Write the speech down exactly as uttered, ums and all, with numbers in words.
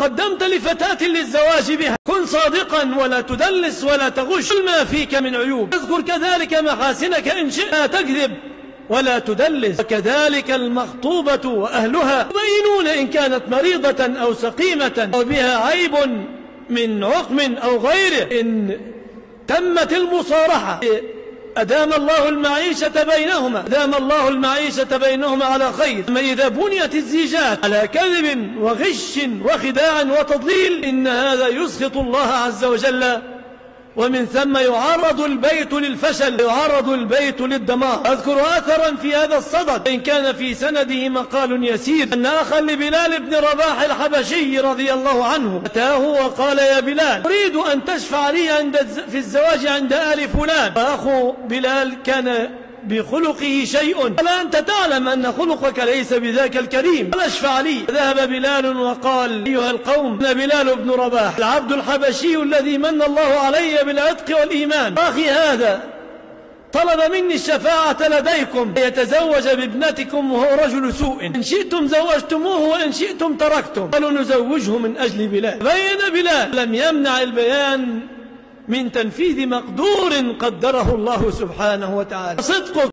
تقدمت لفتاة للزواج بها كن صادقا ولا تدلس ولا تغش ما فيك من عيوب، اذكر كذلك محاسنك إن شئت، لا تكذب ولا تدلس. وكذلك المخطوبة وأهلها يبينون إن كانت مريضة أو سقيمة أو بها عيب من عقم أو غيره. إن تمت المصارحة أدام الله المعيشة بينهما أدام الله المعيشة بينهما على خير. أما إذا بنيت الزيجات على كذب وغش وخداع وتضليل إن هذا يسخط الله عز وجل، ومن ثم يعرض البيت للفشل، يعرض البيت للدمار. أذكر أثرا في هذا الصدد إن كان في سنده مقال يسير أن أخا لبلال بن رباح الحبشي رضي الله عنه أتاه وقال: يا بلال، أريد أن تشفع لي عند في الزواج عند آل فلان. فأخو بلال كان بخلقه شيء، فلا أنت تعلم أن خلقك ليس بذاك الكريم، فلا اشفع لي. ذهب بلال وقال: أيها القوم، أنا بلال بن رباح العبد الحبشي الذي من الله علي بالعتق والإيمان، أخي هذا طلب مني الشفاعة لديكم يتزوج بابنتكم وهو رجل سوء، إن شئتم زوجتموه وإن شئتم تركتم. قالوا: نزوجه من أجل بلال. بين بلال، لم يمنع البيان من تنفيذ مقدور قدره الله سبحانه وتعالى. صدقك